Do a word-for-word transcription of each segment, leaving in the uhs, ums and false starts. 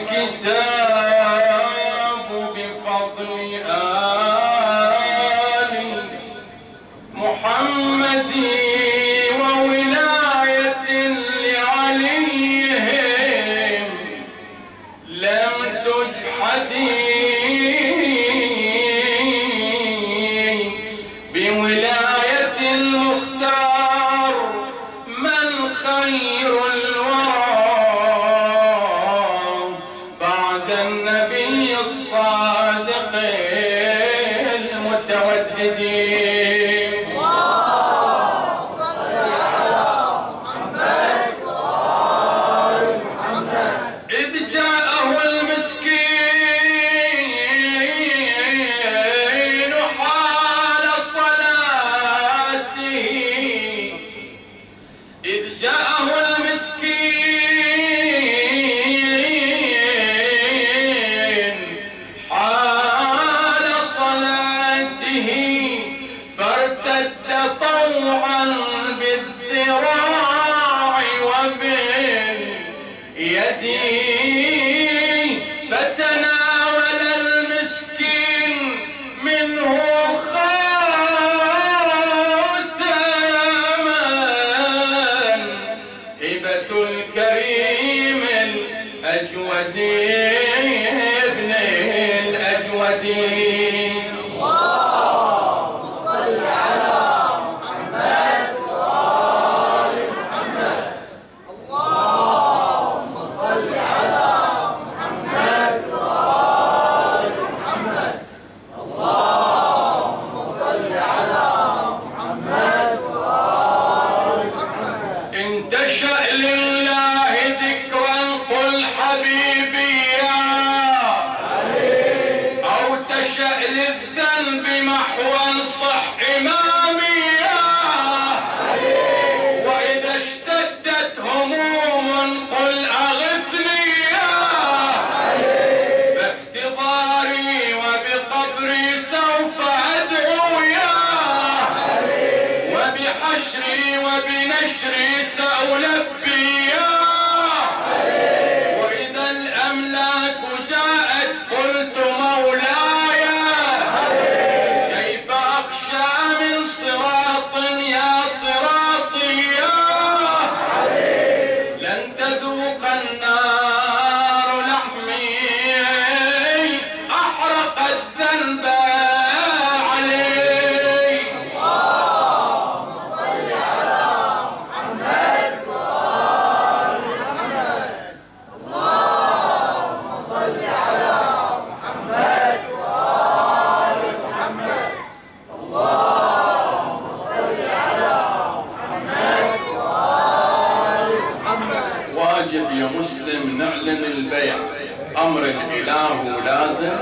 الكتاب بفضل آل محمد وولاية لعليهم لم تجحدي بولاية المختار من خير النبي الصادق المتودد. اللهم صل على محمد وآل محمد. إذ جاءه المسكين حال صلاته، إذ جاءه المسكين طوعا بالذراع وباليد، فتناول المسكين منه خاتما، هبة الكريم الأجود ابن الأجود. انتشأ لله ذكرا قل حبيبي يا علي، أو تشأ للذنب محوا صح إمامي يا علي، وإذا اشتدت هموم قل أغثني يا علي، باقتضاري وبقبري سوف أدعو يا علي، وبحشري وبنشري سألبي يا علي، وإذا الأملاك جاءت قلت مولاي علي، كيف أخشى من صراط يا صراطي يا علي، لن تذوق النار لحمي أحرق الذنب علي. واجب يا مسلم نعلن البيع، أمر الإله لازم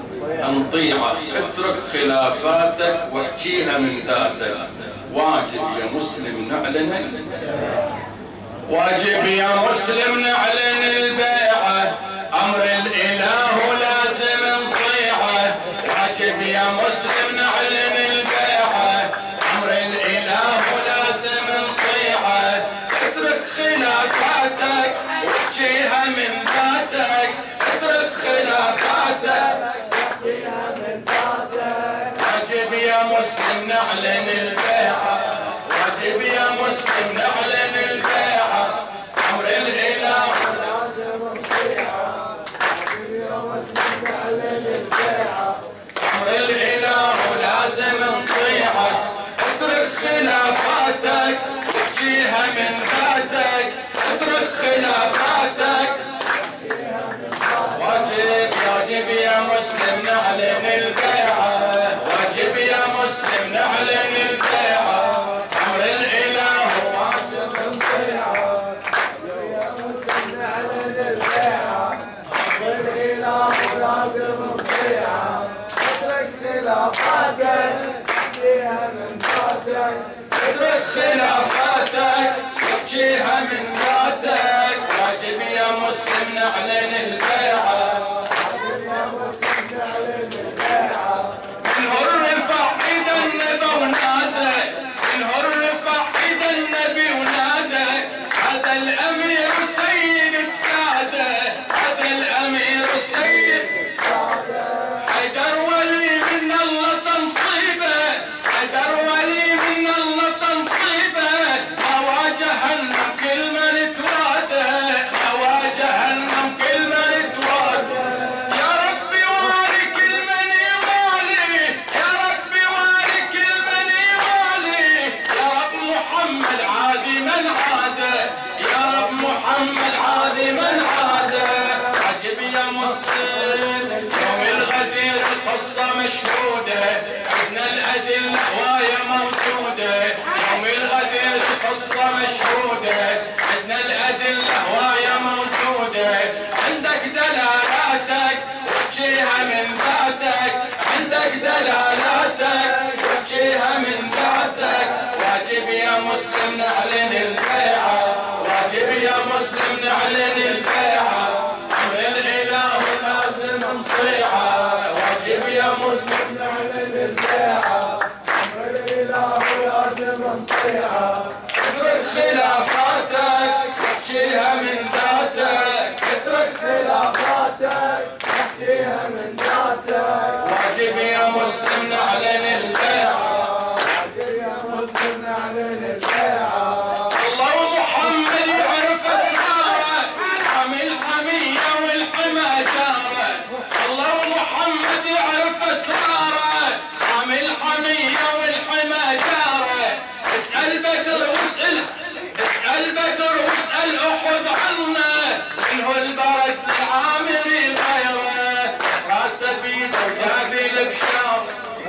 نطيعه، اترك خلافاتك واحكيها من ذاتك. واجب يا مسلم نعلن البيع، واجب يا مسلم نعلن البيعة، أمر الإله لازم نطيعه. واجب يا مسلم نعلن البيعة، أمر الإله لازم نطيعه، اترك خلافاتك واحكيها من ذاتك، اترك خلافاتك واحكيها من ذاتك. واجب يا مسلم نعلن البيعة، واجب يا مسلم نعلن البيعة، أمر الإله لازم نطيعه. واجب يا مسلم نعلن البيعة، أمر الإله لازم نطيعه، اترك خلافاتك واحكيها من ذاتك، اترك خلافاتك واحكيها من ذاتك. واجب واجب يا مسلم نعلن البيعة، واجب يا مسلم نعلن البيعة، أمر الإله واجب نطيعه. واجب يا مسلم نعلن البيعة، أمر الإله لازم نطيعه، اترك خلافاتك واحكيها من ذاتك، اترك خلافاتك واحكيها من ذاتك. واجب يا مسلم نعلن البيعة، واجب يا مسلم نعلن البيعة، منه الرفع إذا النبي ونادى، منه الرفع إذا النبي ونادى، هذا الأمير سيد السادة، هذا الأمير الخصة مشهودة، عندنا الأدلة هواية موجودة. يوم الغدير الخصة مشهودة، عندنا الأدلة هواية موجودة. عندك دلالاتك وجيها من ذاتك، عندك دلالاتك وجيها من ذاتك. واجب يا مسلم نعلن البيعة، واجب يا مسلم نعلن البيعة، أمر الإله لازم نطيعه. واجب يا مسلم نعلن البيعة، أمر الإله لازم نطيعه. اترك خلافاتك واحكيها من ذاتك، اترك خلافاتك واحكيها من ذاتك. واجب يا مسلم نعلن البيعة، واجب يا مسلم نعلن البيعة. الله ومحمد يعرف اسراره، حامي الحمية والحمى جاره. الله ومحمد يعرف اسراره، حامي الحمية والحمى جاره. اسأل بدر واسأل، اسأل بدر واسأل احد عنه، منه البرز للعامري غيره، راسه بيده وجابي البشار.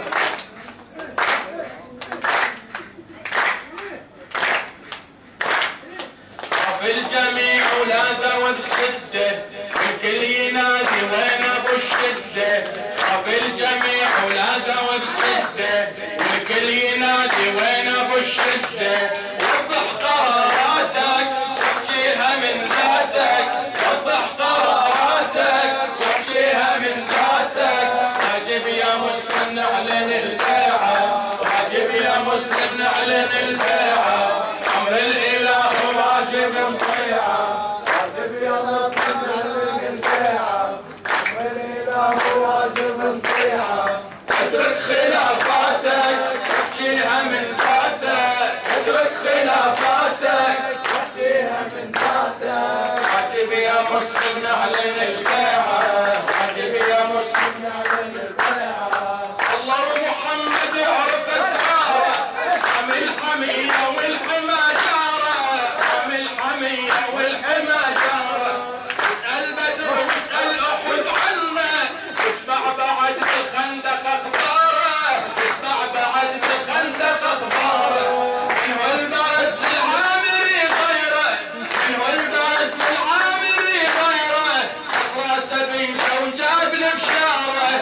في الجميع ولاده وبسده، الكل ينادي وين ابو الشده. في الجميع ولاده وبسده، الكل ينادي وين ابو الشده. وضح قراراتك واحكيها من ذاتك، وضح قراراتك واحكيها من ذاتك. واجب يا مسلم نعلن البيعة، واجب يا مسلم نعلن البيعة، أمر الإله واجب نطيعه. واجب يا مسلم نعلن البيعة، أمر الإله واجب نطيعه. اترك خلافاتك واحكيها من ذاتك، اترك خلافاتك واحكيها من ذاتك. واجب يا مسلم نعلن البيعة، واجب يا مسلم نعلن البيعة. الله محمد يعرف اسراره، حامي الحمية والحمى جاره، حامي الحمية والحمى جاره. اسأل بدر واسأل احد عنه، اسمع بعد بالخندق اخباره، اسمع بعد بالخندق اخباره. منه البرز للعامري غيره، منه البرز للعامري غيره. راسه بيده وجاب البشاره،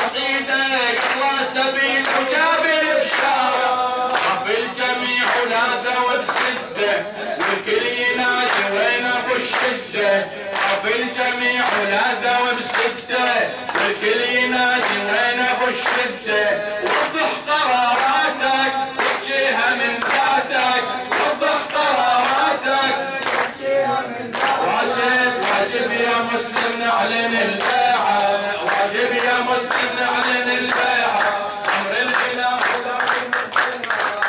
ايدك راسه بيده وجاب البشاره. في الجميع ولاده وبسده، والكل ينادي وين ابو الشده. في الجميع ولاده وبسده، والكل ينادي وين ابو الشده. وضح قراراتك واحكيها من ذاتك، وضح قراراتك واحكيها من ذاتك. واجب واجب يا مسلم نعلن البيعة، واجب يا مسلم نعلن البيعة، أمر الإله لازم نطيعه.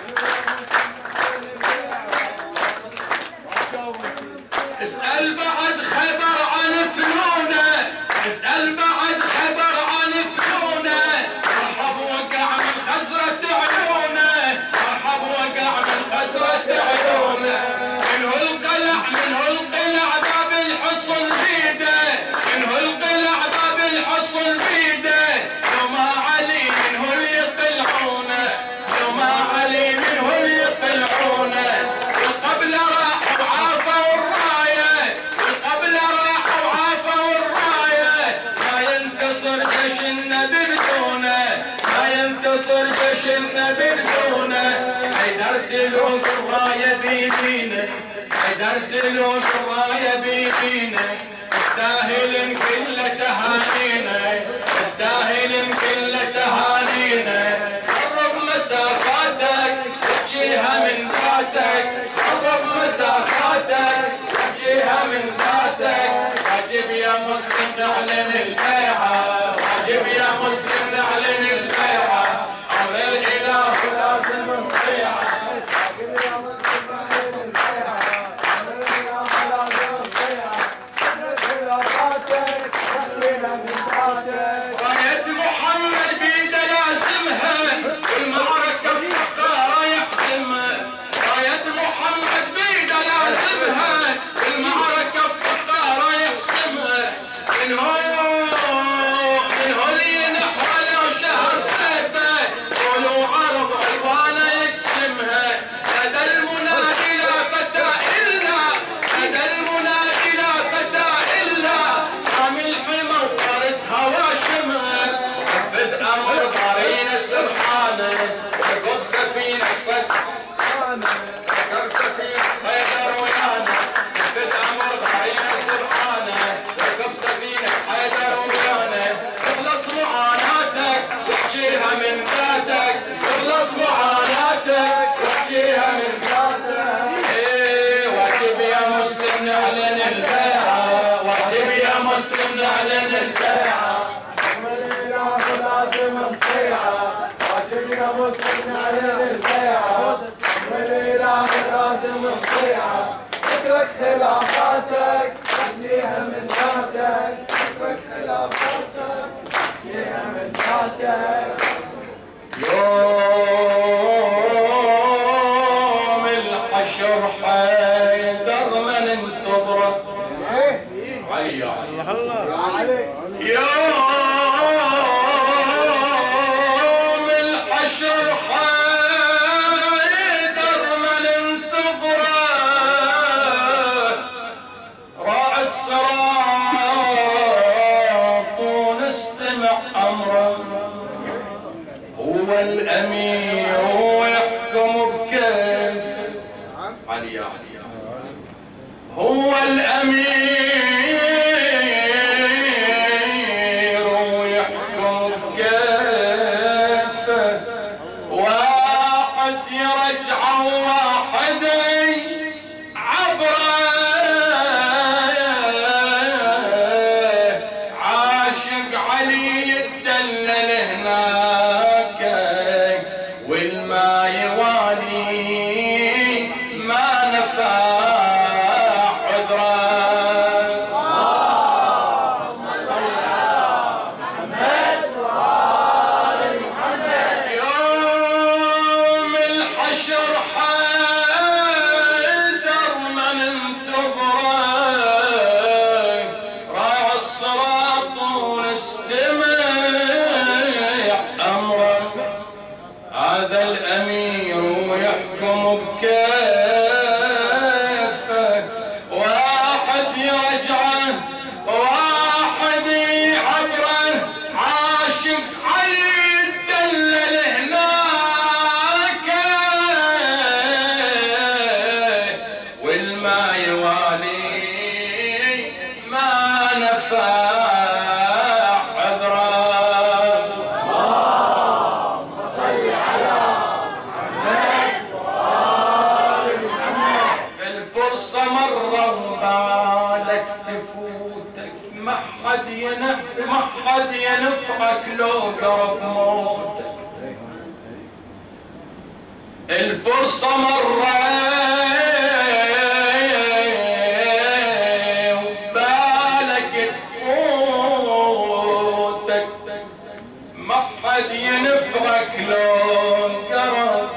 اسأل بعد خبر عن فنونه، اسأل بعد خبر عن فنونه. مرحب وقع من خزرة عيونه، مرحب وقع من خزرة عيونه. منه القلع منه القلع باب الحصن بيده، منه القلع باب الحصن بيده. لو ما علي منه اللي يقلعونه، لو ما علي منه اللي يقلعونه. القبلة راح وعافوا الراية، القبلة راح وعافوا الراية. ما ينتصر جيش النبي بدونه، ما ينتصر جيش النبي بدونه. حيدر تلوك الراية بيدينا، حيدر تلوك الراية بيدينا. استاهل كل تهانينا، استاهل كل تهانينا. قرب مسافاتك واحكيها من ذاتك، قرب مسافاتك واحكيها من ذاتك. واجب يا مسلم نعلن البيعة، واجب يا مسلم نعلن البيعة، أمر الإله لازم نطيعه. واجب يا مسلم نعلن البيعة، أمر الإله لازم نطيعه. اترك خلافاتك واحكيها من ذاتك. راية محمد بيده لازمها، المعركة بفقاره يحزمها. راية محمد بيده لازمها، المعركة بفقاره يحسمها. من هو من هو اللي ينحر تفك خلافاتك تحكيها من ذاتك، تفك خلافاتك تحكيها من ذاتك. يوم الحشر حيدر من انتظره علي الله الله يوم الحشر حيدر من انتظره راعي الصراط ونستمع امره، هو الامير ويحكم بكيف علي يا علي هو الامير ويحكم بكيفه، واحد يرجع واحد عبره، عاشق علي يتدلل هناك والما يوالي ما نفع عذره. يوم الحشر حيدر من انتظره راعي الصراط ونستمع امره، هذا الامير يحكم بكيفه، واحد يرجعه واحد يعبره، عاشق علي يتدلل هناك والما يوالي ما نفع عذره. الفرصة مرة وبالك تفوتك، ما حد ينف ما حد ينفعك لو قرب موتك. الفرصة مرة وبالك تفوتك، ما حد ينفعك لو قرب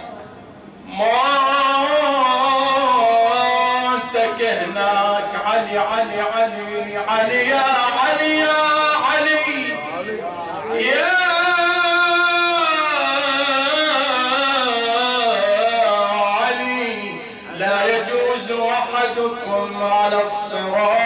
موتك. هناك علي علي علي علي يا علي يا علي يا علي، لا يجوز احدكم على الصراط